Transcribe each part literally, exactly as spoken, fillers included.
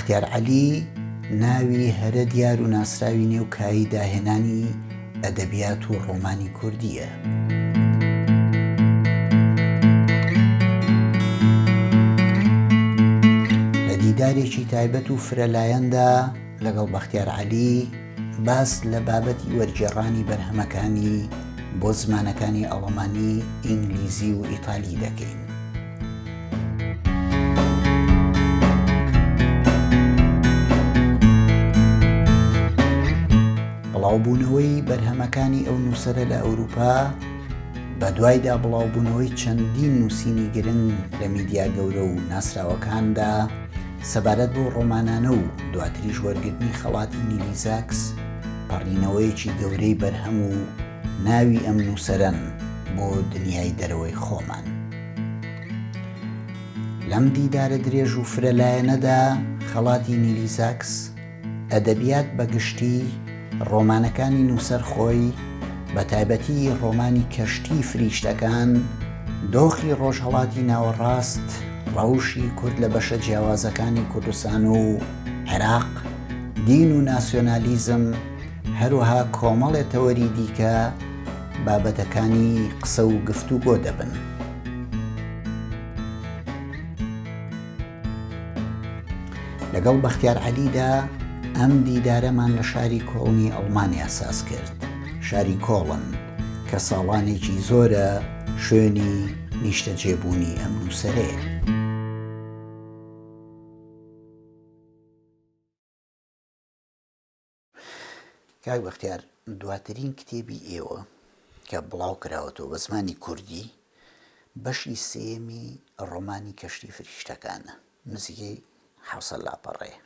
بەختیار عەلی ناوی هەرە دیار و ناسراوی نێو کایی داهێنانی ئەدەبیات و ڕۆمانی کوردیە. لە دیدارێکی تایبەت و فرەلایەندا لەگەڵ بەختیار عەلی باس لە بابەتی وەرگێڕانی بەرهەمەکانی بۆ زمانەکانی ئەڵەمانی، ئینگلیزی و ئیتالی دەکەین. بڵاوبوونەوەی بەرهەمەکانی ئەو نووسەرە لە ئەوروپا بە دوایدا بڵاوبوونەوەی چەندین نووسینی گرنگ لە میدیا گەورە و ناسراوەکاندا سەبارەت بۆ ڕۆمانانە و دواتریش وەرگرتنی خەڵاتی نیلی زاکس پەڕینەوەیەکی گەورەی بەرهەم و ناوی ئەم نووسەرەن بۆ دنیای دەرەوەی خۆمان. لەم دیدارە درێژ و فرەلایەنەدا خەڵاتی نیلی زاکس ئەدەبیات بەگشتی ڕۆمانەکانی نووسەر خۆی بە تایبەتی ڕۆمانی کەشتی فریشتەکان، دۆخی ڕۆژهەڵاتی ناوەڕاست، ڕەوشی کورد لە بەشە جیاوازەکانی کوردستان و عێراق، دین و ناسیۆنالیزم، هەروەها کۆمەڵێ تەوەری دیکە بابەتەکانی قسە و گفتوگۆ دەبن. لەگەڵ بەختیار عەلیدا ئەم دیدارەمان لە شاری کۆڵنی ئەڵمانیا ساز کرد، شاری کۆڵن کە ساڵانێکی زۆرە شوێنی نیشتە جێبوونی ئەم نووسەرەیە. کاک بەختیار، دواترین کتێبی ئێوە کە بڵاو کراوەتەوە بە زمانی کوردی بەشی سێمی ڕۆمانی کەشتی فریشتەکانە، نزیکەی حەوسەد لاپەڕەیە.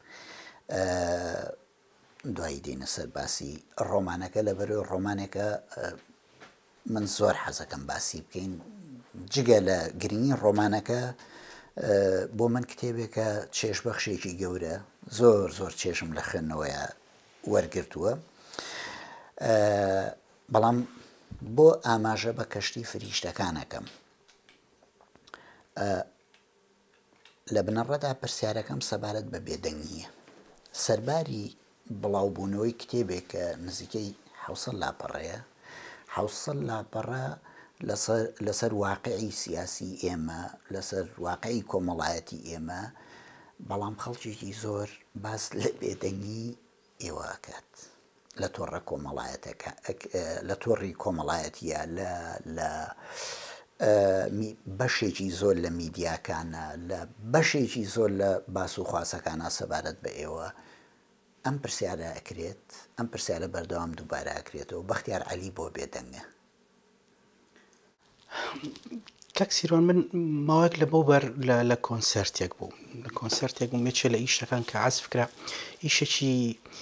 دوایی دێنە سەر باسی ڕۆمانەکە لەبەرەوەی ڕۆمانێکە من زۆر حەزەکەم باسی بکەین. جگە لە گرنگی ڕۆمانەکە بۆ من کتێبێکە چێژبەخشێکی گەورە، زۆر زۆر چێژم لە خوێندنەوەیە وەرگرتووە، بەڵام بۆ ئاماژە بە کەشتی فریشتەکانەکەم لە بنەڕەتدا پرسیارەکەم سەبارەت بە بێدەنگیە. سەرباری بڵاوبوونەوەی کتێبێک کە نزیکەی حەوسەد لاپەڕەیە، حەوسەد لاپەڕە لەسەر واقعی سیاسی ئێمە، لەسەر واقعی کۆمەڵایەتی ئێمە، بەڵام خەڵکێکی زۆر باس لە بێدەنگی ئێوە ئەکات لە تۆڕە کۆمەڵایەتەکە، لە تۆڕی کۆمەڵایەتیە، لە بەشێکی زۆر لە میدیاکانە، لە بەشێکی زۆر لە باس و خواسەکانە سەبارەت بە ئێوە. ئەم پرسیارە ئەکرێت، ئەم پرسیارە بەردەوام دووبارە ئەکرێتەوە، بەختیار عەلی بۆ بێدەنگە. کاک سیروان، من ماوەیەک لە بۆ بەر لە کۆنسەرتێک بوو، لە کۆنسەرتێک بوو مێچێ لە ئیشەکان کە عەزف کرا، ئیشێکی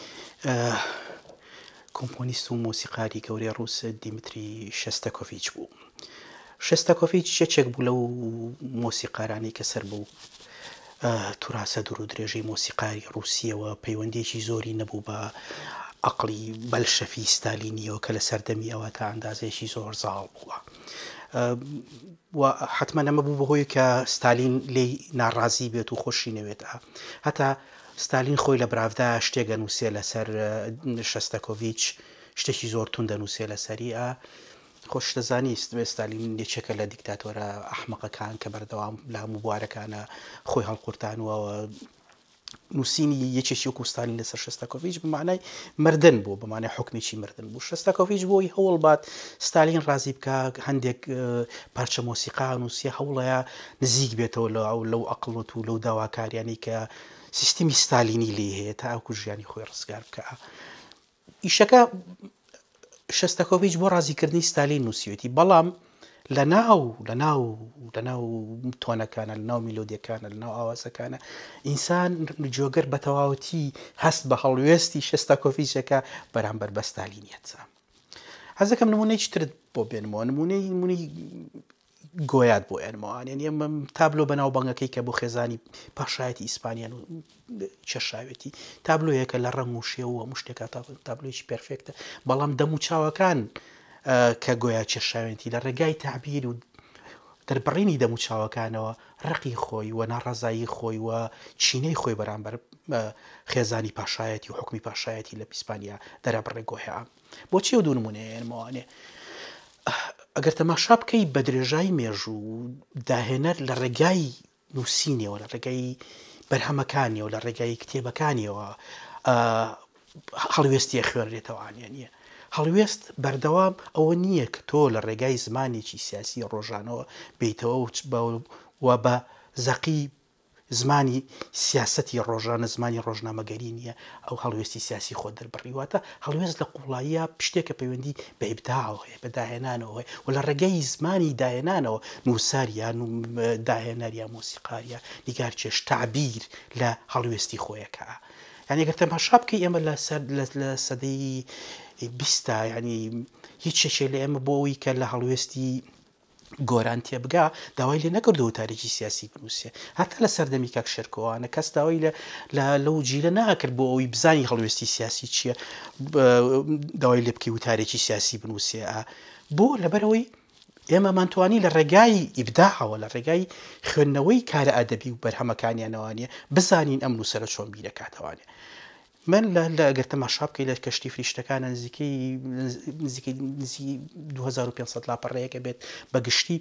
کۆمپۆنیست و مۆسیقاری گەورەی ڕووس دیمتری شەستەکۆڤیچ بوو. شەستەکۆڤیچ یەکێک بوو لەو مۆسیقارانی کە سەر بوو توراسە دوور و درێژەی مۆسیقاری ڕووسیەوە پەیوەندێکی زۆری نەبوو بە عەقڵی بەلشەفی ستالینیەوە کە لە سەردەمی ئەوە تا ئەندازەیەکی زۆر زاڵ بووە. حتمما ئەمە بوو بەهۆی کە ستالین لێی ناڕازی بێت و خۆشی نەوێت. هەتا ستالین خۆی لە براڤدا شتێک ئەنووسێ لەسەر شەستەکۆڤیچ، شتێکی زۆر تون دەنووسێ لەسەری. خۆش دەزانی ستالین یەکێکە لە دیکتاتۆرە ئەحمەقەکان کە بەردەوام لە هەموو بوارەکانە خۆی هەڵقورتانوەوە. نووسینی یەکێکی وەکو ستالین لەسەر شەستەکۆڤیچ بمانای مردن بوو، بمانای حکمێکی مردن بوو. شەستەکۆڤیچ بۆی هەوڵ بات ستالین ڕازی بکە، هەندێک پارچە مۆسیقا نووسیە، هەوڵەیە نزیک بێتەوە لەو عەقڵەت و لەو داواکاریانەی کە سیستمی ستالینی لێ هەیە تا ئەوکو ژیانی خۆی ڕزگار بکە. ئیشەکە شەستەکۆڤیچ بۆ ڕازیکردنی ستالین نووسیوێتی، بەڵام لە ناو لە ناو لە ناو تۆنەکانە، لە ناو میلۆدیەکانە، لە ناو ئاوازەکانە ئینسان جۆگەر بە تەواوەتی هەست بە هەڵوێستی شەستەکۆڤیچەکە بەرامبەر بە ستالینیەتە. حەز دەکەم نمونەیەکی ترت بۆ بێنمەوە، نمونەی نمونەی گۆیات بۆ ئێنمەوە. یعنی ئەمە تابلۆ بەناوبانگەکەی کە بۆ خێزانی پاشایەتی ئیسپانیان و چێشاوێتی، تابلۆیەکە لە ڕەنگ و شێو و هەموو شتێکە تابلۆیەکی پێرفێکتە، بەڵام دەم و چاوەکان کە گۆیا چێشاوێتی لە ڕێگای تعبیر و دەربڕینی دەموچاوەکانەوە ڕقی خۆی و ناڕەزایی خۆی و چینەی خۆی بەرامبەر خێزانی پاشایەتی و حکمی پاشایەتی لە ئیسپانیا دەرەبڕێ گۆهێ. بۆچی ئەو دوو نمونەیەنمەوانێ ئەگەر تەماشا بکەی بە درێژایی مێژوو داهێنەر لە ڕێگای نووسینەوە لە ڕێگای بەرهەمەکانیەوە لە ڕێگای کتێبەکانیەوە هەڵوێستی خوێنرێتەوانیان نییە. هەڵوێست بەردەوام ئەوە نییە کە تۆ لە ڕێگای زمانێکی سیاسی ڕۆژانەوە بیتەوە و بە زەقی زمانی سیاسەتی ڕۆژانە زمانی ڕۆژنامەگەری نییە ئەو هەڵوێستی سیاسی خۆ دەربڕیواتە. هەڵوێست لە قوڵاییە پشتێکە پەیوەندی بە ئیبداعەوە هەیە بە داهێنانەوە و لە ڕێگەی زمانی داهێنانەوە نووساریان و داهێنەریان مۆسیقاریە نیگار چێش تعبیر لە هەڵوێستی خۆیەکە. یعنی ئەگەر تەماشا بکەی ئێمە لە سەدەی بیستە ینی هیچ شێشێ لە ئێمە بۆ ئەوی کە لە هەڵوێستی گۆران تێبگا داوای لێ نەکردەوە تاریکی سیاسی بنووسێ. هەتا لە سەردەمی کاک شێرکۆوانە کەس داوای لەو جیلە ناکرد بۆ ئەوی بزانی هەڵوێستی سیاسی چییە داوای لێ بکەی و تاریکی سیاسی بنووسێ. بۆ لەبەرەوەی ئێمەمانتوانی لە ڕێگای ئیبداعەوە لە ڕێگای خوێندنەوەی کارە ئەدەبی و بەرهەمەکانیانەوەوانە بزانین ئەم نووسەرە چۆن بیرەکاتەوانێ. من لە ئەگەر تەماشا بکەی لە کەشتی فریشتەکانە نزیکەی نزیکەی دوو هەزار و پێنج سەد لاپەڕەیەکە بێت بەگشتی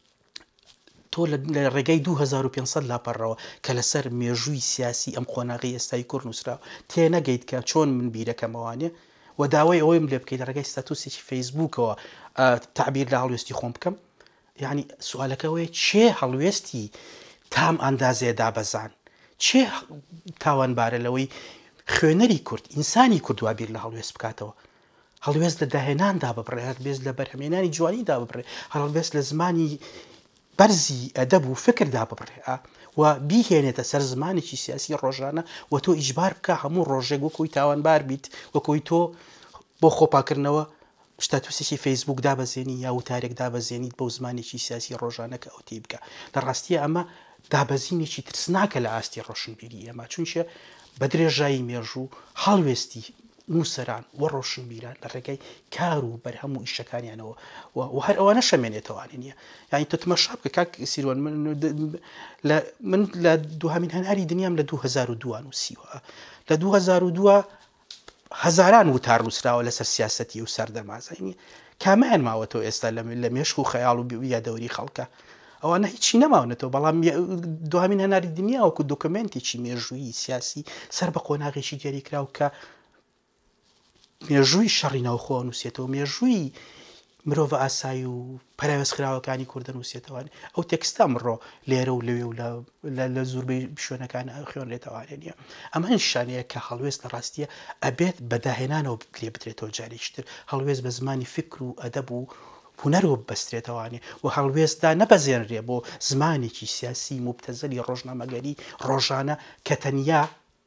تۆ لە ڕێگای دوو هەزار و پێنج سەد لاپەڕەوە کە لەسەر مێژووی سیاسی ئەم خۆناغی ئێستای کوڕ نووسراوە تێنەگەیت کە چۆن من بیرەکەمەوانێ و داوای ئەوەیم لێ بکەیت لە ڕێگای ستاتوسێکی فەیسبووکەوە تعبیر لە هەڵوێستی خۆم بکەم. یعنی سوالەکەوەی چێ هەڵوێستی تام ئەندازێ دابەزان چێ تاوانبارە لەوەی خوێنەری کورد ئینسانی کوردوا بیر لە هەڵوێست بکاتەوە. هەڵوێست لە داهێناندا ببڕێ هەڵوێست لە بەرهەمێنانی جوانیدا ببڕێ هەڵوێست لە زمانی بەرزی ئەدەب و فکردا ببڕێ و بیهێنێتە سەر زمانێکی سیاسی ڕۆژانە و تۆ ئیجبار بکە هەموو ڕۆژێک وەکوی تاوانبار بیت وەکوی تۆ بۆ خۆپاکردنەوە ستاتوسێکی فەیسبووک دابەزێنی یا وتارێک دابەزێنیت بەو زمانێکی سیاسی ڕۆژانەکە ئەو تێی بکە. لە ڕاستیە ئەمە دابەزینێکی ترسناکە لە ئاستی ڕۆشنبیری ئێمە چونچە بە درێژایی مێژوو هەڵوێستی نووسەران و ڕۆشنبیران لە ڕێگەی کار و بەرهەم و ئیشەکانیانەوە و هەر ئەوانە شەمێنێتەوانی نییە. یانی تۆ تماشا بکە کاک سیروان من لە دوهامین هەناری دنیام لە دوو هەزار و دوو نووسیوە. لە دوو هەزار و دوو هەزاران وتار نووسراوە لەسەر سیاسەتی و سەردەمازانی کامیان ماوەتەوە ئێستا لە مێشک و خەیاڵ و یادەوەری خەڵکە ئەوانە هیچی نەماونێتەوە. بەڵام دوهامین هەناری دنیا وەکو دۆکمنتێکی مێژووی سیاسی سەر بە قۆناغێکی دیاریکراو کە مێژووی شەڕی ناوخۆ نووسێتەوە مێژووی مرۆڤ ئاسایی و پەراوێزخراوەکانی کوردە نووسێتەوە. ئەو تێکستە ئەمڕۆ لێرە و لەوێ و لە زۆربەی شوێنەکان خوێنرێتەوانێ نییە. ئەمە نیشانەیە کە هەڵوێست لە ڕاستیە ئەبێت بەداهێنانەوە لێ بدرێتەوە جارێکتر. هەڵوێست بە زمانی فکر و ئەدەب و هونەرەوە بەسترێتەوانێ و هەڵوێستدا نەبەزێنرێ بۆ زمانێکی سیاسی مبتەزەلی ڕۆژنامەگەری ڕۆژانە کە تەنیا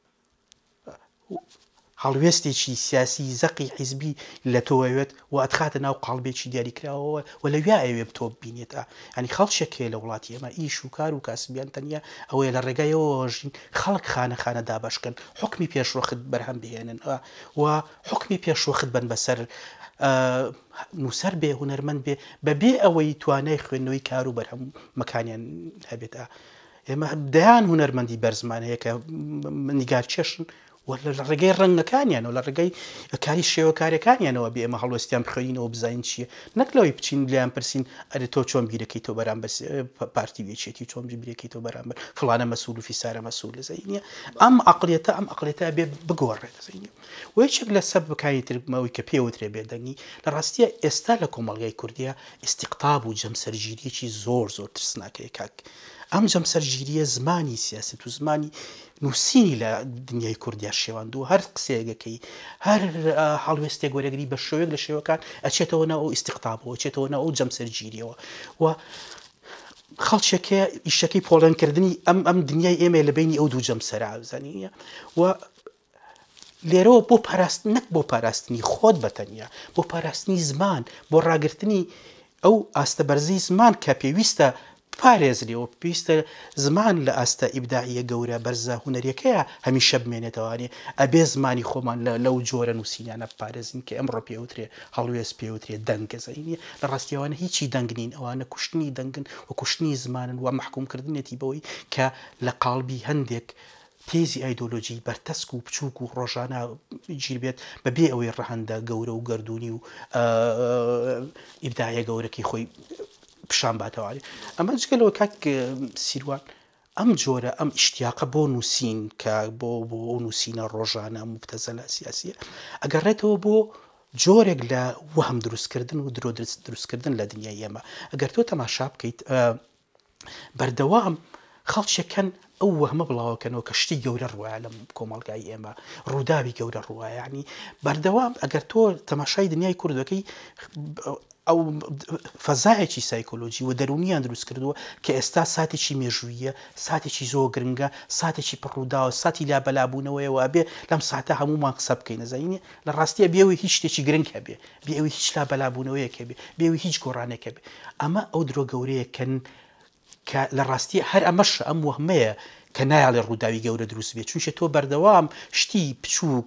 هەڵوێستێکی سیاسی زەقی حیزبی لە تۆوەوێت و ئەتخاتە ناو قاڵبێکی دیاریکراوەوە و لەوێ ئەوێ بتۆ ببینێتە. ینی خەڵکێکێ لە وڵاتی ئێمە ئیش و کار و کاسبیان تەنیا ئەوەیە لە ڕێگایەوەژین خەڵک خانە خانە دابشکن حکمی پێشوەخت بەرهەم بهێنن و حکمی پێشوەخت بن بەسەر نووسەر بێ هونەرمەند بێ بەبێ ئەوەی توانای خوێندنەوەی کار و بەرهەم مەکانیان هەبێتە. ئێمە دەیان هونەرمەندی بەرزمان هەیە کە نیگار چێشن لە ڕێگەی ڕەنگەکانیانەوە لە ڕێگەی کاری شێوەکاریەکانیانەوە بێ ئێمە هەڵوێستیان بخۆینەوە بزین چییە نەکلەوەی بچین لیان پرسین ئەرێ تۆ چۆن بیرەکەی تۆ بەرامبەر پارتی وێچێتی چۆن بیرەکەی تۆ بەرامبەر فڵانە مەسوول و فیسارە مەسوول لە زەینە ئەم عەقڵیەتە ئەم عەقڵیەتە بێ بگۆڕێت زەینە و یەکێک لە سەبەکانی ترمەوەی کە پێوترێ بێدەنگی لە ڕاستیە ئێستا لە کۆمەڵگای کوردیە ئیستیقطاب و جەمسەرگیریەکی زۆر زۆر ترسناکەیە کاک ئەم جەمسەرگیریە زمانی سیاست و زمانی نووسینی لە دنیای کوردیا شێواندوو هەر قسەیەکەی هەر هەڵوێستێک وەرەگری بە شێوەیەک لە شێوەکان ئەچێتەوە ناو ئەو ئیستیقطابەوە ئەچێتەوە ناو ئەو جەمسەرگیریەوە و خەڵکێکە ئیشەکەی پۆڵەنکردنی ئەم ئەم دنیای ئێمە لە بینی ئەو دوو جەمسەرا بزانیە و لێرەوە بۆ پاراستن نەک بۆ پاراستنی خۆت بەتەنیا بۆ پاراستنی زمان بۆ ڕاگررتنی ئەو ئاستە بەرزەی زمان کە پێویستە پارێزریەوە پێویستە زمان لە ئاستە ئیبداعیە گەورە بەرزە هوەریەکەیە هەمیشە بمێنێتەوەوانێ ئەبێ زمانی خۆمان لەو جۆرە نووسینیانە پارێزین کە ئەمڕۆ پێوترێ هەڵوێز پێوترێ دەنگەزەینە لە ڕاستیەوانە هیچی دەنگنین ئەوانە کوشتنی دەنگن و کوشتنی زمانن و محکومکردنێتی بەوەی کە لە قاڵبی هەندێک تێزی ئایدۆلۆژی بەرتەسک و بچووک و ڕۆژانە گیر بێت بەبێ ئەوەی ڕەهەندە گەورە و گردردونی و ئیبداعیە گەورەکەی خۆی پیشان باتەوە. ئەمە جگەلەوە کاک سیروان ئەم جۆرە ئەم ئیشتیاقە بۆ نووسین کە بۆ بۆ نووسینە ڕۆژانە مبتەزەلە سیاسیە ئەگەڕێتەوە بۆ جۆرێک لە وەهم دروستکردن و درۆ دروستکردن لە دنیای ئێمە. ئەگەر تۆ تەماشا بکەیت بەردەوام خەڵکێکەن ئەو وەهمە بڵاوکەنەوە کە شتی گەورە ڕوایە لەم کۆمەڵگای ئێمە ڕووداوی گەورە ڕوایە ینی بەردەوام ئەگەر تۆ تەماشای دنیای کوردەکەی ئەو فەزایەکی سایکۆلۆجی و دەرونیان دروست کردووە کە ئێستا ساتێکی مێژوویە ساتێکی زۆر گرنگە ساتێکی پڕووداوە ساتی لا بەلابوونەوەیەوە بێ لەم ساتە هەمومان قسە بکەین نەزانینێ لە ڕاستیە بێەوەی هیچ شتێکی گرنگ هەبێ بێەوەی هیچ لا بەلابوونەوەیەکە بێ بێەوەی هیچ گۆڕانێکە بێ ئەمە ئەو درۆ گەورەیەکەن کە لە ڕاستیە هەر ئەمەش ئەم وەهمەیە کە نایاڵێ ڕووداوی گەورە دروست بێت چونشە تۆ بەردەوام شتی بچووک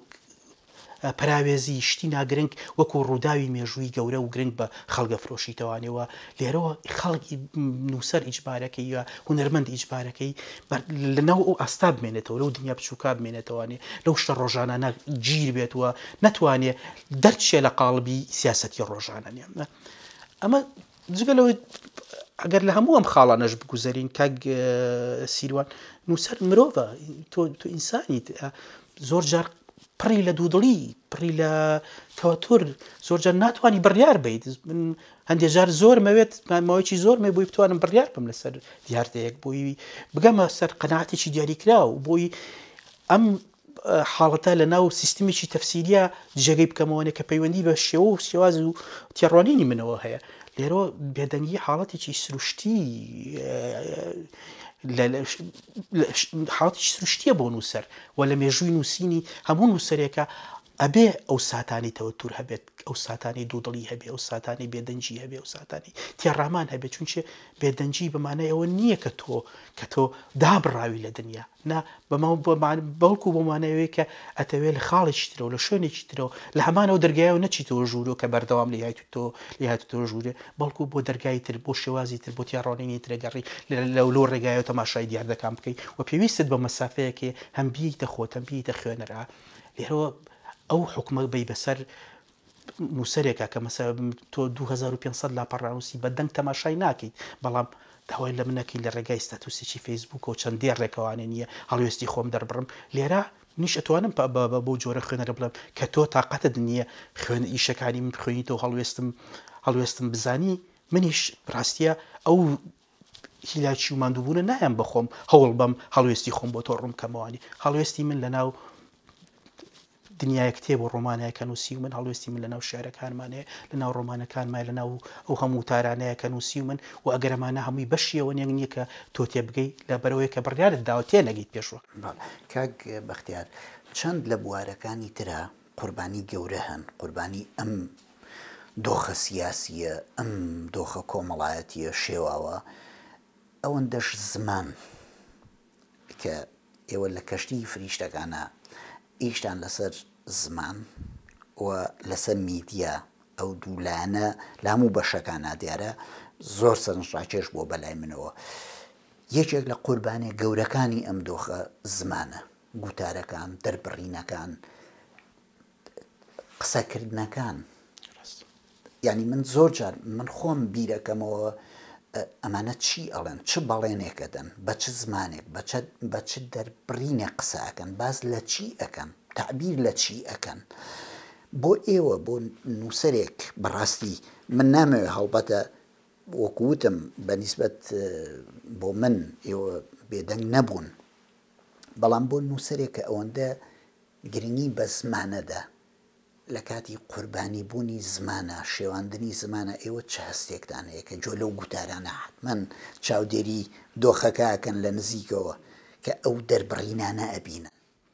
پراوێزی شتی ناگرنگ وەکو ڕووداوی مێژووی گەورە و گرنگ بە خەڵگە فرۆشیتەوانەوە لێرەوە خەڵکی نووسەر ئیجبارەکەی یا هونەرمەند ئیجبارەکەی لەناو ئەو ئاستا بمێنێتەوە لەو دنیا بچووکا بمێنێتەوەوانێ لەو شتە ڕۆژانە گیر بێتەوە نەتوانێت دەرچێ لە قاڵبی سیاسەتی ڕۆژانە نیە ئەمە جگەلەوەی ئەگەر لە هەموو ئەم خاڵانەش بگوزەرین کاک سیروان نووسەر مرۆڤە تۆ ئینسانیت زۆر جار پڕی لە دوودڵی پڕی لە تەوەتر زۆر جار ناتوانانی بڕیار بیت من هەندێک جار زۆر مەوێت ماوەیەکی زۆر مێ بۆی بتوانم بڕیار بم لەسەر دیاردەیەک بۆی بگەمە سەر قەناعەتێکی دیاریکرا و بۆی ئەم حاڵەتە لە ناو سیستمێکی تەفسیریە جێگەی بکەمەوەنێ کە پەیوەندی بە شێوە و شێواز و تێڕوانینی منەوە هەیە لێرەوە بێدەنگی حاڵەتێکی سروشتی حاڵەتێکی سروشتیە بۆ نووسەر و لە مێژووی نووسینی هەموو نووسەرێکە ئەبێ ئەو ساتانی تەوەتور هەبێت ئەو ساتانی دوودڵی هەبێ ئەو ساتانی بێدەنجی هەبێ ئەو ساتانی تێڕامان هەبێت چونچێ بێدەنجی بەمانای ئەوە نییە کە تۆ کە تۆ دابڕاوی لە دنیا نا بەڵکو بۆمانەوەی کە ئەتەوێت لە خاڵێکی ترەوە لە شوێنێکی ترەوە لە هەمانەوە دەرگایەوە نەچیتەوە ژوورۆ کە بەردەوام لە تۆ لێهاتۆ ژوورێ بەڵکو بۆ دەرگای تر بۆ شێوازی تر بۆ تێڕۆنینی ترەگەڕی لەو ڕێگایەوە تەماشای دیاردەکان بکەیت و پێویستت بە مەسافەیەکێ هەم بیتە خۆت هەم بیتە خوێنەرا لێرەوە ئەو حکومە بی بەسەر نووسەرێکە کە مەسە تۆ دو هەزار و پێنجسەد لاپەڕانووسی بە دەنگ تەماشای ناکەیت بەڵام داوای لە منەکەی لە ڕێگای ستاتوسێکی فەیسبوک و چەندێ ڕێکەوانێ نییە هەڵوێستی خۆم دەربڕم لێرە نیش ئەتوانم بۆ جۆرە خوێنەرە بڵم کە تۆ تااقەتت نییە خوێن ئیشەکانی من خوێنیتەوە هەڵوێستم هەڵوێستم بزانی منیش ڕاستیە ئەو هیلاکی و ماندووبوونە نایەم بەخۆم هەوڵ بەم هەڵوێستی خۆم بۆ تۆ ڕوون کەمەوانی هەڵوێستی من لەناو دنیای کتێب و ڕۆمانەیەکە نووسی و من هەڵوێستی من لەناو شارەکانمانەیە لەناو ڕۆمانەکانمان لەناو ئەو هەموو تارانەیە کە نووسی و من و ئەگەرەمانە هەمووی بەشیەوە نێک نییە کە تۆ تێ بگەی لە بەرەوەی کە بڕیارت داوە تێ نەگەیت پێشوە. کاک بەختیار چەند لە بوارەکانی ترە قوربانی گەورە هەن قوربانی ئەم دۆخە سیاسیە ئەم دۆخە کۆمەڵایەتیە شێواوە ئەوەندەش زمان کە ئێوە لە کەشتی فریشتەکانە ئیشتان لەسەر زمان و لەسەر میدیا ئەو دوولانە لە هەموو بەشەکانە دیارە زۆر سەرنجڕاکێش بۆ بەلای منەوە یەکێک لە قوربانیە گەورەکانی ئەم دۆخە زمانە گوتارەکان دەربڕینەکان قسەکردنەکان یعنی من زۆر جار من خۆم بیرەکەمەوە ئەمانە چی ئەڵێن چ بەڵێنێکەدەن بە چ زمانێک بە چ دەربڕینێ قسە ئەەکەن باز لە چی ئەەکەن تعبیر لە چی ئەەکەن بۆ ئێوە بۆ نووسەرێک بەڕاستی من نامەوێت هەڵبەتە وەکووتم بەنیسبەت بۆ من ئێوە بێدەنگ نەبوون بەڵام بۆ نووسەرێکە ئەوەندە گرنگی بە زمانەدا لە کاتی قوربانی بوونی زمانە شێواندنی زمانە ئێوە چه هەستێکتان هەیە کە جۆ لەو گوتارانە حتمەن چاودێری دۆخەکەکەن لە نزیکەوە کە ئەو دەربڕینانە ئەبینن.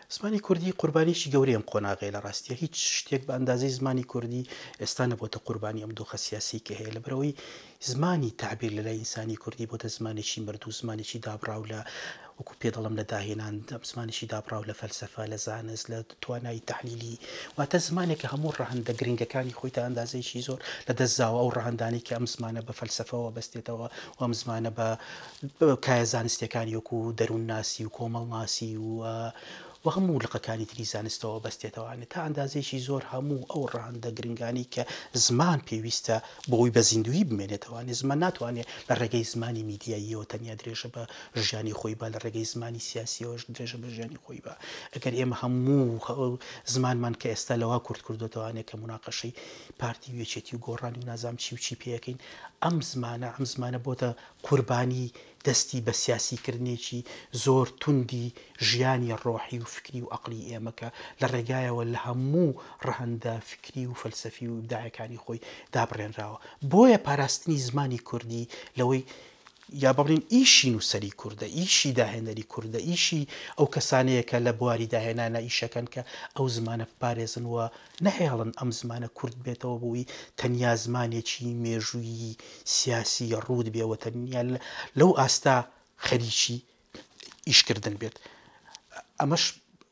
زمانی کوردی قوربانیی گەورەیەم قۆناغی لە ڕاستیە هیچ شتێک بە ئەندازەی زمانی کوردی ئێستا نەبووتە قوربانی ئەم دۆخە سیاسی کە هەیە لە بەرەوەی زمانی تعبیر لە لای ئینسانی کوردی بۆتە زمانێکی مردوو زمانێکی دابڕاو لە وەکو پێ دەڵم لە داهێنان زمانێکی دابڕاو لە فەلسەفە لە زانست لە توانایی تەحلیلی واتە زمانێکە هەموو ڕەهەندە گرنگەکانی خۆی تا ئەندازەیەکی زۆر لە دەستزاوە ئەو ڕەهەندانی کە ئەم زمانە بە فەلسەفەوە بەستێتەوە و ئەم زمانە بە کایە زانستیەکانی وەکو دەروون ناسی و کۆمەڵ ناسی و و هەموو لقەکانی تری زانستەوە بەستێتەوەوانێت تا ئەندازێکی زۆر هەموو ئەو ڕەهەندە گرنگانی کە زمان پێویستە بۆی بە زیندوی بمێنێتەوەوانێت زمان ناتوانێت لە ڕێگەی زمانی میدیاییەوە تەنیا درێژە بە ژیانی خۆی بە لە ڕێگەی زمانی سیاسیەوەش درێژە بە ژیانی خۆی بە ئەگەر ئێمە هەموو زمانمان کە ئێستا لەوا کورد کردوتەوانێت کە مناقەشەی پارتی وێچێتی و گۆڕانی و نازام چی و چی پێەکەین ئەم زمانە ئەم زمانە بۆتە قوربانی دەستی بە سیاسیکردنێکی زۆر توندی ژیانی ڕۆحی و فکری و عەقلی ئێمەکە لە ڕێگایەوە لە هەموو ڕەهەندە فکری و فەلسەفی و ئیبداعەکانی خۆی دابڕێنراوە بۆیە پاراستنی زمانی کوردی لەوەی یا بڵین ئیشی نووسەری کووردە ئیشی داهێنەری کووردە ئیشی ئەو کەسانەیە کە لە بواری داهێنانە ئیشەکەن کە ئەو زمانە پارێزن وە نەهێڵن ئەم زمانە کورد بێتەوە بووی تەنیا زمانێکی مێژووی سیاسی ڕوود بێەوە تەنیا لەو ئاستا خەریکی ئیشکردن بێت ئەمەش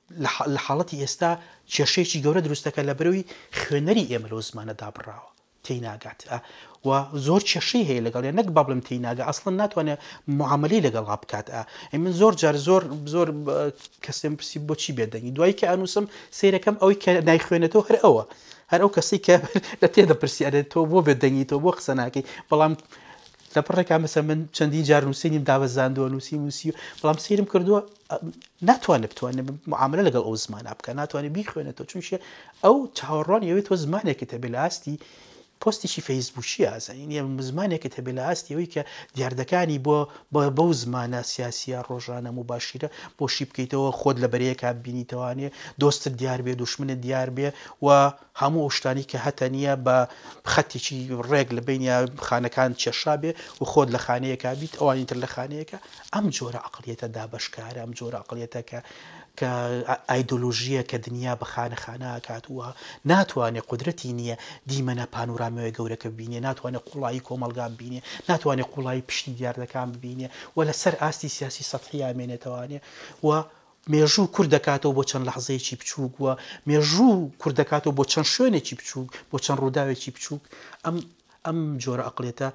لە حاڵەتی ئێستا کێشەیەکی گەورە دروستەکە لە بەرەوەی خوێنەری ئێمە لەو زمانە دابڕاوە تێی ناگات و زۆر کێشەی هەیە لەگەڵ یان نەک با بڵم تێی ناگە ئەسڵن ناتوانێت معاملەی لەگەڵ بکات من زۆر جار زۆر زۆر کەسێم پرسی بۆچی بێدەنگی دوایی کە ئەنووسم سیرەکەم ئەوەی کە نایخوێنێتەوە هەر ئەوە هەر ئەو کەسی کە لە تێدە پرسیارێت تۆ بۆ بێدەنگیتەوە بۆ قسە ناکەی بەڵام لە پڕێکا مەسە من چەندین جار نووسینیم دابەزاندووە نووسی نووسی و بەڵام سیرم کردووە ناتوانێت بتوانێت معاملە لەگەڵ ئەو زمانە بکە ناتوانێت بیخوێنێتەوە چونشە ئەو چاوەڕوان ئەوەی تۆ زمانێکت هەبێ لە ئاستی پۆستێکی فەیسبووکی ئازانین زمانێکت هەبێ لە ئاستیەوەی کە دیاردەکانی بۆ بەو زمانە سیاسیە ڕۆژانە مباشیرە بۆشی بکەیتەوە خۆت لە بەرەیەکە بینیتەوانێ دۆستت دیار بێ دوشمنت دیار بێ و هەموو ئەو شتانی کە هەتە نییە بە خەتێکی ڕێک لە بینە خانەکان کێشا بێ و خۆت لە خانەیەکە بیت ئەوانی تر لە خانەیەکە ئەم جۆرە عەقڵیەتە دابەشکارە ئەم جۆرە عەقڵیەتە کە کە ئایدۆلۆژیە کە دنیا بە خانە خانە کاتووە ناتوانێت قدرەتی نییە دیمەنە پانوراامەوەی گەورەکە ببینێ ناتوانێت قوڵایی کۆمەلگا ببینێ ناتوانێت قوڵایی پشتی دیاردەکان ببینێ و لەسەر ئاستی سیاسی سەطحی ئامێنێتەوانێ و مێژوو کوور دەکاتەوە بۆ چەند لەحزەیەکی بچووک وە مێژوو کوور دەکاتەوە بۆ چەند شوێنێکی بچووک بۆ چەند ڕووداوێکی بچووک ئەم ئەم جۆرە عەقڵیەتە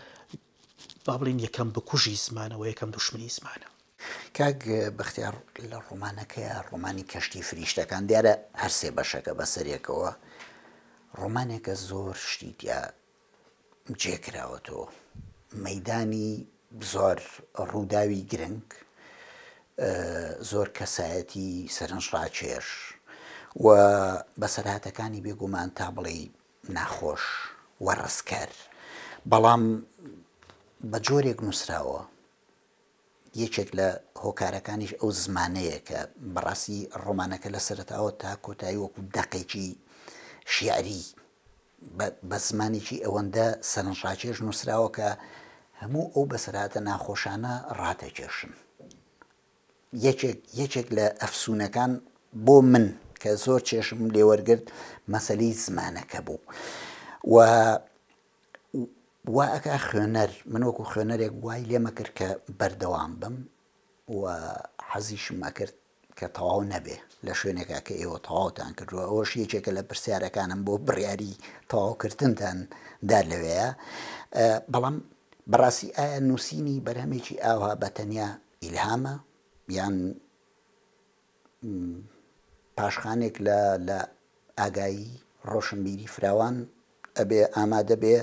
با بڵین یەکەم بکوژی زمانەوە یەکەم دوشمنی زمانە. کاک بەختیار لە ڕۆمانەکەیە ڕۆمانی کەشتی فریشتەکان دیارە هەر سێ بەشەکە بەسەرێکەوە ڕۆمانێکە زۆر شتیتیا جێکراوەتەوە مەیدانی زۆر ڕووداوی گرنگ زۆر کەسایەتی سەرنجڕاکێش و بەسەرهاتەکانی بێگومان تا بڵێ ناخۆش وەڕسکەر بەڵام بە جۆرێک نووسراوە یەکێک لە هۆکارەکانیش ئەو زمانەیە کە بەڕاستی ڕۆمانەکە لە سەرەتاوە تا کۆتایی وەکو دەقێکی شیعری بە زمانێکی ئەوەندە سەرنجڕاکێش نووسراوە کە هەموو ئەو بەسەرهاتە ناخۆشانە ڕاتەکێشن یەکێک لە ئەفسوونەکان بۆ من کە زۆر چێشم لێوەرگرت مەسەلەی زمانەکە بوو و وا ئەکا خوێنەر من وەکو خوێنەرێک وای لێمە کرد کە بەردەوام بم و حەزیشم ئەکرد کە تەواو نەبێ لە شوێنێکا کە ئێوە تەواوتان کردووە ئەوەش یەکێکە لە پرسیارەکانم بۆ بڕیاری تەواوکردنتان دا لەوەیە بەڵام بەڕاستی ئایا نووسینی بەرهەمێکی ئاوا بە تەنیا ئیلهامە یان پاشخانێک لە ئاگایی ڕۆشنبیری فراوان ئەبێ ئامادە بێ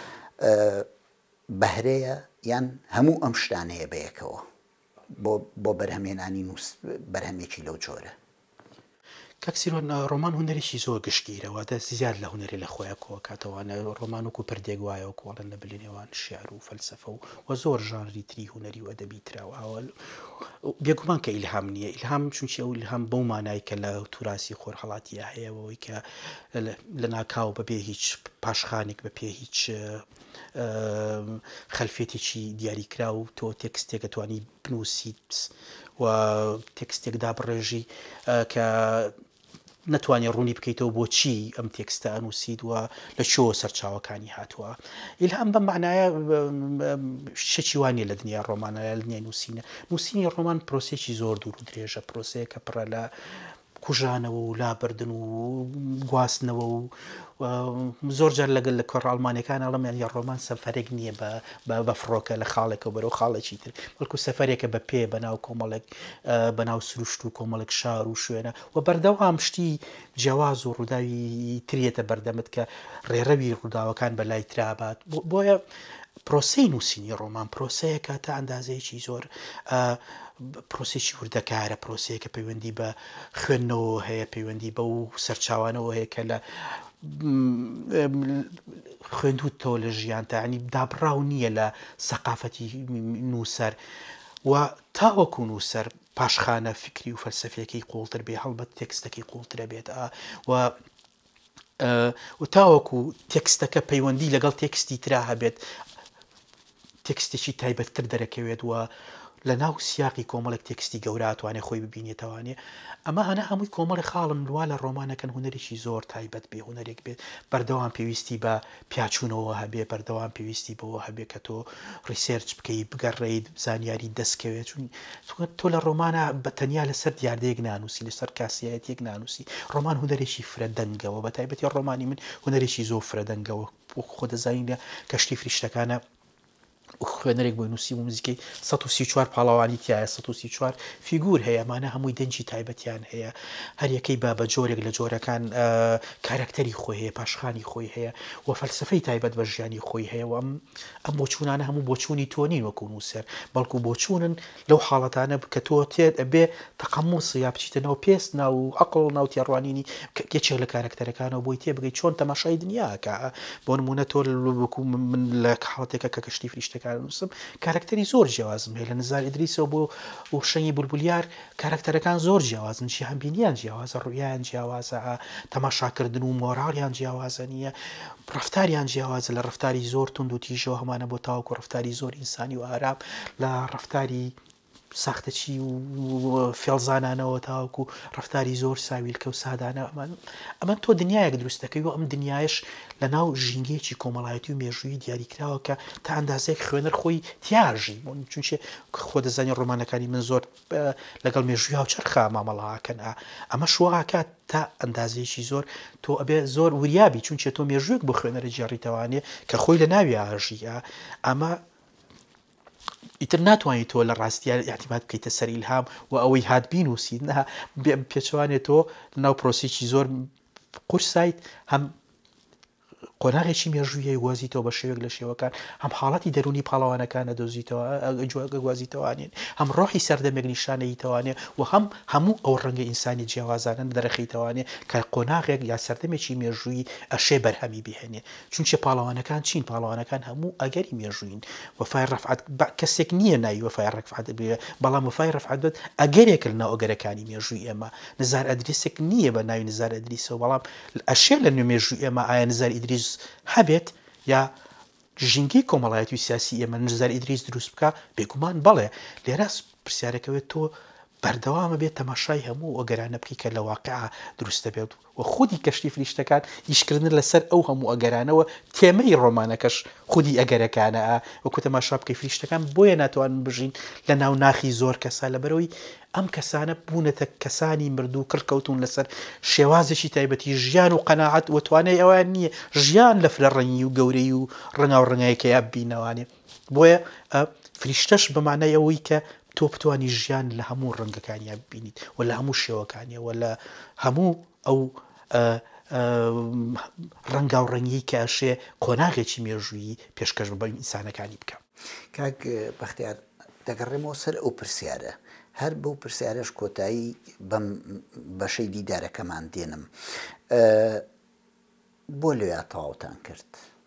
بەهرەیە یان هەموو ئەم شتانەیە بەیەکەوە بۆ بەرهەمێنانی بەرهەمێکی لەو جۆرە. کاکسیرۆن ڕۆمان هونەرێکی زۆر گشتگیرەوە دە زیاد لە هونەری لە خۆیان کۆ کاتەوانە ڕۆمان وەکو پردێک وایەوە کۆڵەن لە بلێنێوان شیعر و فەلسەفە و زۆر ژانری تری هونەری و ئەدەبی تراوە بێگومان کە ئیلهام نییە ئیلهام چونچی ئەو ئیلهام بەو مانای کە لە توراسی خۆرهەڵاتیە هەیەەوەی کە لە ناکاو بەبێ هیچ پاشخانێک بە پێ هیچ خەلفێتێکی دیاریکرا و تۆ تێکستێک دەتوانی بنووسیت و تێکستێک دابڕێژی کە نەتوانێت ڕوونی بکەیتەوە بۆچی ئەم تێکستە ئەنووسید و لە چۆ سەرچاوەکانی هاتووە. ئیلهام بەم معنایە شتێکی وانە لە دنیا ڕۆمانە لە دنیای نووسینە. نووسینی ڕۆمان پرۆسێکی زۆر دوور و درێژە، پرۆسەیە کە پڕە لە کوژانەوە و لابردن و گواستنەوە و زۆر جار لەگەل لە کۆڕ ئەڵمانیەکان ئەڵەمیان یا ڕۆمان سەفەرێک نییە بە فڕۆکە لە خاڵێکەوە بەرەو خاڵێکی تر، بەڵکو سەفەرێکە بە پێ بەناو کۆمەڵێک بەناو سروشت و کۆمەڵێک شار و شوێنە و بەردەوام شتی جیاواز و ڕووداوی ترێتە بەردەمت کە ڕێڕەوی ڕووداوەکان بە لای ترابات. بۆیە پرۆسەی نووسینی ڕۆمان پرۆسەیەکە تا ئەندازەیەکی زۆر پرۆسێکی وردەکارە، پرۆسەیەکە پەیوەندی بە خوێندنەوە هەیە، پەیوەندی بە و سەرچاوانەوە هەیە کە لە خوێندوتەوە لە ژیان تاعنی دابڕاو نییە لە سەقافەتی نووسەر و تاوەکو نووسەر پاشخانە فکری و فەلسەفیەکەی قوڵتر بێ، هەڵبەت تێکستەکەی قوڵترە بێت و و تاوەکو تێکستەکە پەیوەندی لەگەڵ تێکستی ترا هەبێت، تێکستێکی تایبەتتر دەرەکەوێت و لە ناو سیاقی کۆمەڵێک تێکستی گەوراتوانێ خۆی ببینێتەوانێ. ئەمە هەنا هەمووی کۆمەڵی خاڵن وا لە ڕۆمانەکەن هوەرێکی زۆر تایبەت بێ، هوەرێک بێت بەردەوام پێویستی بە پیاچوونەوە هەبێ، بەردەوام پێویستی بەوە هەبێ کە تۆ ڕیسێرچ بکەیت، بگەڕێیت، زانیاری دەستکەوێت، چون تۆ لە ڕۆمانە بە تەنیا لەسەر دیاردەیەک نانووسی، لەسەر کاسیایەتێک نانووسی. ڕۆمان هوەرێکی فرەدەنگەوە، بە تایبەتی ڕۆمانی من هوەرێکی زۆر فرەدەنگەوە خۆ دەزانینە کەشتی فریشتەکانە خوێنەرێک بۆی نووسی و موزیکەی سەد و سی و چوار پاڵەوانی تایە، سەد و سی و چوار فیگور هەیە، ئەمانە هەمووی دەنجی تایبەتیان هەیە، هەر یەکەی بە بە جۆرێک لە جۆرەکان کارکتەری خۆی هەیە، پاشخانی خۆی هەیە و فەلسفەی تایبەت بە ژیانی خۆی هەیە و ئەم ئەم بۆچوونانە هەموو بۆچوونی تۆ نین وەکو نووسەر، بەڵکو بۆچوونن لەو حاڵەتانە کە تۆ تێت ئەبێ تەقەموس یا بچیتە ناو پێست ناو عەقڵ ناو تێڕوانینی یەکێک لە کارکتەرەکانەوە بۆی تێ بگەیت چۆن تەماشای دنیاکە. بۆ نمونە تۆ وەکو من لە حاڵەتێکە کە کەشتی فریشتەکان نووسم کارکتەری زۆر جیاوازم هەیە، لە نزار ئیدریسەوە بۆ وشەنی بولبولیار کارکتەرەکان زۆر جیاوازن، جیهانبینیان جیاوازە، ڕوویان جیاوازە، تەماشاکردن و مۆراڵیان جیاوازە نییە، ڕەفتاریان جیاوازە، لە ڕەفتاری زۆر توند و تیژەوە هەمانە بۆ تاوەکو ڕەفتاری زۆر ئینسانی و ئارام، لە ڕەفتاری ساختەچی و فێڵزانانەوە تاوەکو ڕەفتاری زۆر ساویلکە و سادانە. ئەمە تۆ دنیایەک دروست دەکەی و ئەم دنیایش لە ناو ژینگەیەکی کۆمەڵایەتی و مێژووی دیاریکراوە کە تا ئەندازەیەک خوێنەر خۆی تیاژی، چونچێ خۆ دەزانێت ڕۆمانەکانی من زۆر لەگەڵ مێژووی هاوچەرخە مامەڵاکەن، ئەمە شوواکات تا ئەندازەیەکی زۆر تۆ ئەبێ زۆر وریابی، چونچێت تۆ مێژوویەک بۆ خوێنەرە جێڕیتەوانێ کە خۆی لە ناوی ئاژی. ئەمە ئیتر ناتوانیت تۆ لە ڕاستیان اعتیماد بکەیتە سەر ئیلهام و ئەوەی هات بینووسیت، نە پێچوانێت تۆ لەناو پرۆسێکی زۆر قورسایت، هەم قۆناغێکی مێژوویە وازیتەوە بە شێوەیەک لە شێوەکان، هەم حاڵەتی دەرونی پاڵەوانەکانە دۆزیتەوە گوازیتەوانێن، هەم ڕۆحی سەردەمێک نیشانەیتەوانێ و هەم هەموو ئەو ڕەنگە ئینسانی جیاوازانە دەرەخیتەوانێ کە قۆناغێک یا سەردەمێکی مێژووی ئەشێ بەرهەمی بهێنێ، چونچە پاڵەوانەکان چین؟ پاڵەوانەکان هەموو ئەگەری مێژووین. وەفای ڕەفعەت کەسێک نییە ناوی وەفای ڕەفعەت بێ، بەڵام وەفای ڕەفعەت بێت ئەگەرێک لە ناو ئەگەرەکانی مێژووی ئێمە. نزار ئەدریسێک نییە بە ناوی نزار ئەدریسەوە، بەڵام ئەشێ لە نوێ مێژووی ئێمە ئایا نزار ئیدریس هەبێت یا ژینگەی کۆمەڵایەتی و سیاسی ئێمە نزار ئیدریس دروست بکە؟ بێگومان بەڵێ. لێرە پرسیارەکەوێت تۆ بەردەوامە بێت تەماشای هەموو ئەگەرانە بکەی کە لە واقعا دروستە بێت و خودی کەشتی فریشتەکان ئیشکردن لەسەر ئەو هەموو ئەگەرانەوە تێمەی ڕۆمانەکەش خودی ئەگەرەکانە وەکو تەماشا بکەی فریشتەکان بۆیە ناتوانن بژین لە ناو ناخی زۆر کەسا لەبەرەوەی ئەم کەسانە بوونەتە کەسانی مردوو کڕکەوتون لەسەر شێوازێکی تایبەتی ژیان و قەناعەت و توانای ئەوان نییە ژیان لە فرە ڕەنگی و گەورەی و ڕەنگا و ڕەنگایەکەیە ببینەوانێ. بۆیە فریشتەش بەمانای ئەوەی کە تۆ بتوانی ژیان لە هەموو ڕەنگەکانیان ببینیت و لە هەموو شێوەکانیەوە لە هەموو ئەو ڕەنگا و ڕەنگی کە ئەشێ قۆناغێکی مێژووی پێشکەش بە ئینسانەکانی بکە. کاک بەختیار دەگەڕێمەوە سەر ئەو پرسیارە، هەر بەو پرسیارەش کۆتایی بەم بەشەی دیدارەکەمان دێنم. بۆ لێیا تەواوتان کرد؟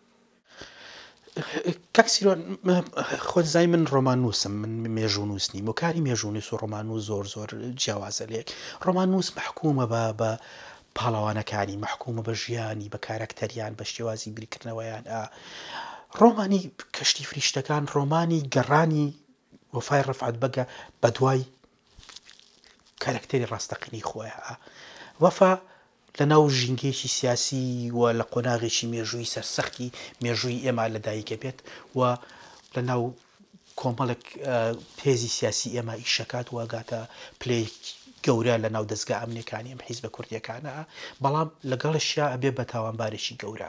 کاکسیرۆن خۆزای من ڕۆمان نووسم، من مێژوو نووسنی مۆکاری مێژوو نووس و ڕۆمان نووس زۆر زۆر جیاوازە لێک. ڕۆمان نووس محکومە بە پاڵەوانەکانی مەحکومە بە ژیانی بە کارکتەریان بە شێوازی بیرکردنەوەیان ڕۆمانی کەشتی فریشتەکان ڕۆمانی گەڕانی وەفای ڕەفعەت بەگە بە دوای کارکتەری ڕاستەقینی خۆیان وەفا لەناو ژینگەیەکی سیاسی و لە قۆناغێکی مێژووی سەرسەختی مێژووی ئێمە لەدایکە بێت و لەناو کۆمەڵک پێزی سیاسی ئێمە ئیشەکات واگاتە پلەی گەورە لە ناو دەستگا ئەمنیەکانی ئەم حیزبە کوردیەکانە بەڵام لەگەڵشیا ئەبێ بە تاوانبارێکی گەورە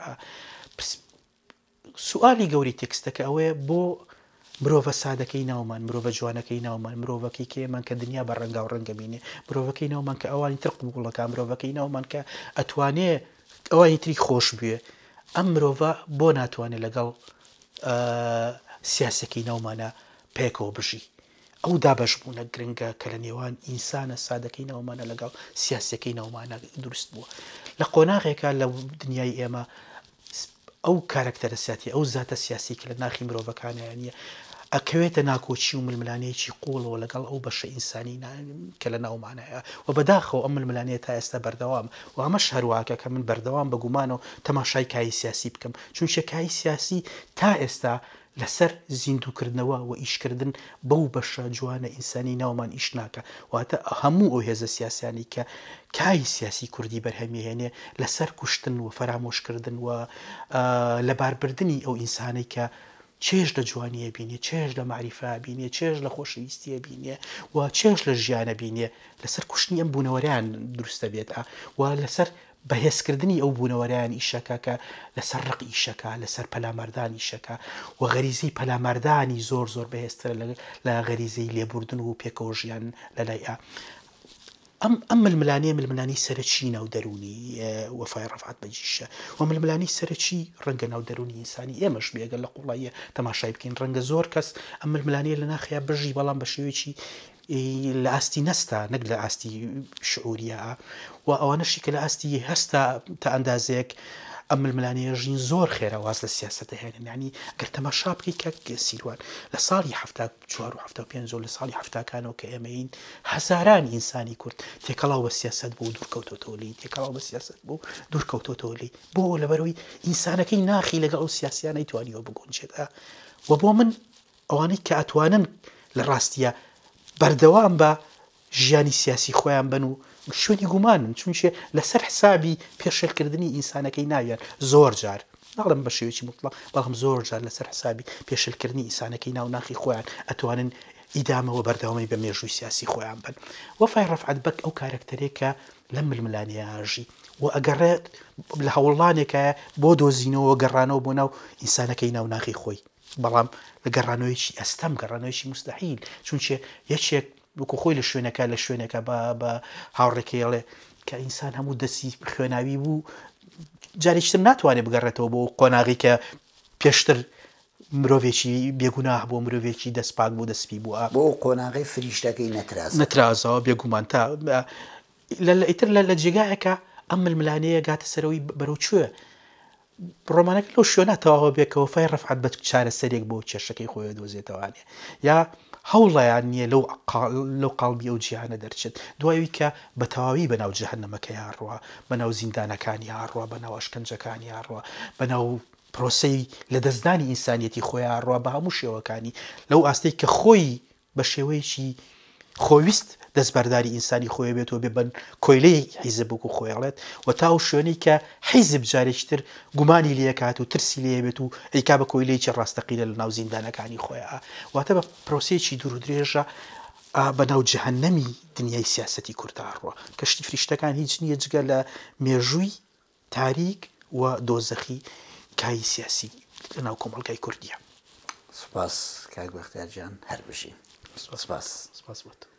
سوالی گەوری تێکستەکە ئەوەیە بۆ مرۆڤە سادەکەی ناومان مرۆڤە جوانەکەی ناومان مرۆڤەکەی کێمان کە دنیا بە ڕەنگا و ڕەنگە بینێ مرۆڤەکەی ناومان کە ئەوانی تر قوڵەکە مرۆڤەکەی ناومان کە ئەتوانێ ئەوانی تری خۆش بوێ ئەم مرۆڤە بۆ ناتوانێت لەگەڵ سیاسەکەی ناومانە پێکەوە بژی ئەو دابەشبوونە گرنگە کە لە نێوان ئینسانە سادەکەی ناومانە لەگەڵ سیاسەکەی ناومانە دروست بووە لە قۆناغێکە لە دنیای ئێمە ئەو کارکتەرە سیاتی ئەو زاتە سیاسی کە لە ناخی مرۆڤەکانیانە ئەکەوێتە ناکۆچی و ململانەیەکی قوڵەوە لەگەڵ ئەو بەشە ئینسانی کە لە ناومانەیە و بەداخەوە ئەم ململانەیە تا ئێستا بەردەوام و ئەمەش هەروواکە کە من بەردەوام بەگومانەوە تەماشای کای سیاسی بکەم چونچە کای سیاسی تا ئێستا لەسەر زیندووکردنەوە و ئیشکردن بەو بەشە جوانە ئینسانی ناومان ئیش ناکە واتە هەموو ئەو هێزە سیاسیانی کە کای سیاسی کوردی بەرهەمیهێنێ لەسەر کوشتن و فەرامۆشکردن و لەباربردنی ئەو ئینسانەی کە چێژ لە جوانیە بینێ چێژ لە معریفە بینێ چێژ لە خۆشەویستیە بینێ و چێژ لە ژیانە بینێ لەسەر کوشتنی ئەم بوونەوەریان دروستە بێت و لەسەر بەهێزکردنی ئەو بوونەوەریان ئیشەکە کە لەسەر ڕق ئیشەکە لەسەر پەلامەردان ئیشەکە و غەریزەی پەلامەردانی زۆر زۆر بەهێزترە لە غەریزەی لێبوردن و پێکەوە ژیان لەلای ئا ئەم ئەم ململانەیە ململانی سەرچی ناو دەرونی وەفای ڕەفعەت بەجیشە و ململانی سەرچی ڕەنگە ناو دەرونی ئینسانی ئێمەش بێگە لە قوڵاییە تەماشای بکەین ڕەنگە زۆر کەس ئەم ململانەیە لە ناخیا بژی بەڵام بە شێوەیەکی لە ئاستی نەستا نەک لە ئاستی شعوریە و ئەوانەشی کە لە ئاستی هەستا تا ئەندازەیەک ئەم ململانەیە ژین زۆر خێرا واز لە سیاسەتە هێنن ینی ئەگەر تەماشا بکەیت کە سیروان لە ساڵی هەفتاد و چوار و هەفتاد و پێنج لە ساڵی هەفتاکانەوە کە ئێمەین هەزاران ئینسانی کورد تێکەڵاو بە سیاسەت بۆ دوورکەوتۆتەوە لی تێکەڵاو بە سیاسەت بۆ دوورکەوتۆتەوە لی بۆ لەبەرەوەی ئینسانەکەی ناخی لەگەڵ ئەو سیاسیانە نەیتوانیەوە بگۆنجێتە و بۆ من ئەوانەی کە ئەتوانن لە ڕاستیە بەردەوام بە ژیانی سیاسی خۆیان بن و شوێنی گومانن چونچێ لەسەر حسابی پێشێلکردنی ئینسانەکەی ناویان زۆر جار ناڵم بە شێوەیەکی مطلق بەڵام زۆر جار لەسەر حسابی پێشێلکردنی ئینسانەکەی ناو ناخی خۆیان ئەتوانن ئیدامەوە بەردەوامی بە مێژووی سیاسی خۆیان بن وەفای ڕەفعەت بەگ ئەو کارکتەرێکە لە ململانەیەژی و ئەگەڕێت لە هەوڵانێکە بۆ دۆزینەوە گەڕانەوە بۆ ناو ئینسانەکەی ناو ناخی خۆی بەڵام لە گەڕانەوەیکی ئەستەم گەڕانەوەیکی مستەحیل چونچێ یەکێک وەکو خۆی لە شوێنەکە لە شوێنەکە بە هاوڕێکەیەڵێ کە ئینسان هەموو دەستی خوێناوی بوو جارێکتر ناتوانێت بگەڕێتەوە بۆ قۆناغی کە پێشتر مرۆڤێکی بێگوناه بۆ مرۆڤێکی دەستپاک بۆ دەستپی بووە بۆ قۆناغی فریشتەکەی نەتراز نەترازەوە بێگومان تا ئیتر لە جێگایەکە ئەم ململانەیە گاتە سەرەوەی بەرەو کوێ ڕۆمانەکە لەو شوێنەتەواوە بێکەوە فای ڕەفعەت بە چارەسەرێک بۆ کێشەکەی خۆی دۆزێتەوانێ یا هەوڵیان نییە لەو لەو قاڵبی ئەو جیهانە دەرچێت دوایوی کە بە تەواوی بەناو جەهەنەمەکە یاڕوە بەناو زیندانەکانی هاڕوە بەناو ئەشکەنجەکانی هاڕوە بەناو پرۆسەی لە دەستدانی ئینسانیەتی خۆیان ڕوا بە هەموو شێوەکانی لەو ئاستەی کە خۆی بە شێوەیەکی خۆویست دەستبەرداری ئینسانی خۆی بێتەوە بێ بن کۆیلەی حیزب بکو خۆیڵێت و تا و شوێنەی کە حیزب جارێکتر گومانی لێکات و ترسی لێ بێت و ئەیکا بە کۆیلەیەکی ڕاستەقینە لە ناو زیندانەکانی خۆیان واتە بە پرۆسەیەکی دوور و درێژە بە ناو جەهەنەمی دنیای سیاسەتی کوردە ڕوە کەشتی فریشتەکان هیچ نییە جگە لە مێژووی تاریک و دۆزەخی کای سیاسی لە ناو کۆمەڵگای کوردیە سوپاس کاک بەختیارجان هەر بژین سپاس سپاس بۆت